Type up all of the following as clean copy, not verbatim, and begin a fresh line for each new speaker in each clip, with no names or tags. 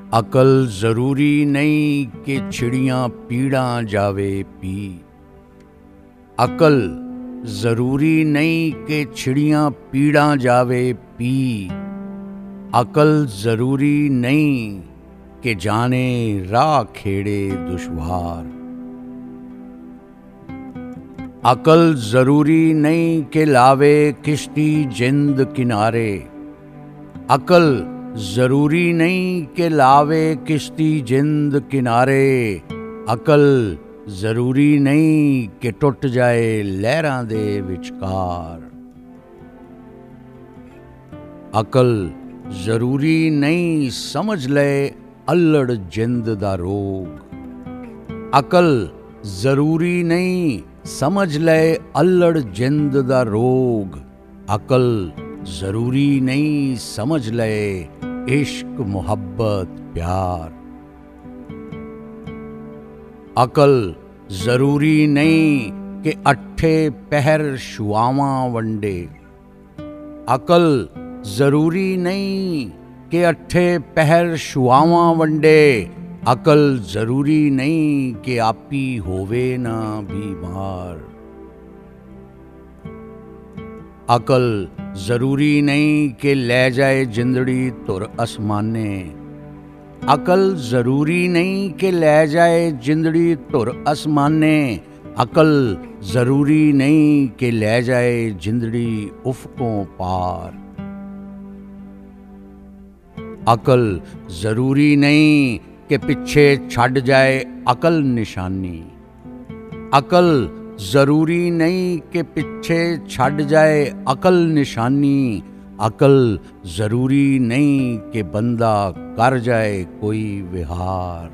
अकल जरूरी नहीं कि छिड़ियां पीड़ां जावे पी। अकल जरूरी नहीं कि छिड़ियां पीड़ां जावे पी। अकल जरूरी नहीं कि जाने राह खेड़े दुश्वार। अकल जरूरी नहीं कि लावे किश्ती जिंद किनारे। अकल जरूरी नहीं कि लावे किश्ती जिंद किनारे। अकल जरूरी नहीं कि टुट जाए लहरां दे विचकार। अकल जरूरी नहीं समझ ले अल्लड़ जिंद दा रोग। अकल जरूरी नहीं समझ ले अल्लड़ जिंद दा रोग। अकल जरूरी नहीं समझ ले इश्क मोहब्बत प्यार। अकल जरूरी नहीं कि अट्ठे पहर शुआवां वंडे। अकल जरूरी नहीं कि अट्ठे पहर शुआवां वंडे। अकल जरूरी नहीं कि आपी होवे ना बीमार। अकल जरूरी नहीं कि ले जाए जिंदड़ी तुर आसमाने। अकल जरूरी नहीं कि ले जाए जिंदड़ी तुर आसमाने। अकल जरूरी नहीं कि ले जाए जिंदड़ी उफकों पार। अकल जरूरी नहीं कि पिछे छड़ जाए अकल निशानी। अकल जरूरी नहीं कि पिछे छड़ जाए अकल निशानी। अकल जरूरी नहीं कि बंदा कर जाए कोई विहार।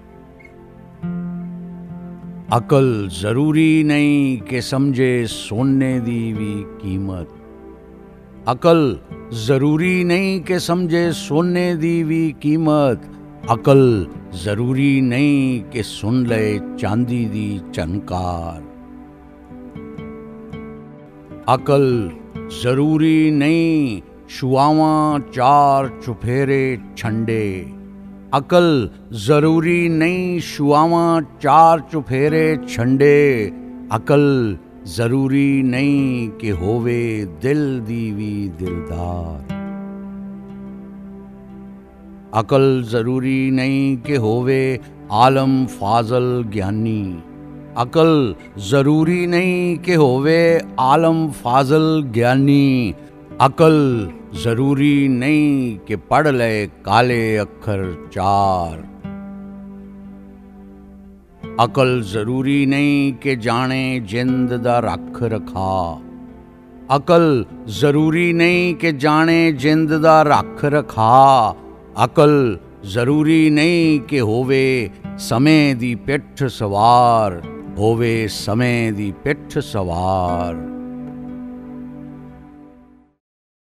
अकल जरूरी नहीं कि समझे सोने दी भी कीमत। अकल जरूरी नहीं कि समझे सोने दी भी कीमत। अकल जरूरी नहीं कि सुन ले चांदी दी झनकार। अकल जरूरी नहीं शुआवां चार चुफेरे छंडे। अकल जरूरी नहीं शुआवां चार चुफेरे छंडे। अकल जरूरी नहीं कि होवे दिल दीवी दिलदार। अकल जरूरी नहीं कि होवे आलम फाजल ज्ञानी। अकल जरूरी नहीं कि होवे आलम फाजल ज्ञानी। अकल जरूरी नहीं कि पढ़ ले काले अक्षर चार। अकल जरूरी नहीं कि जाने जिंद दा रख रखा। अकल जरूरी नहीं कि जाने जिंद दा रख रखा। अकल जरूरी नहीं कि होवे समय दी पिठ सवार। होवे समय दी पिठ सवार।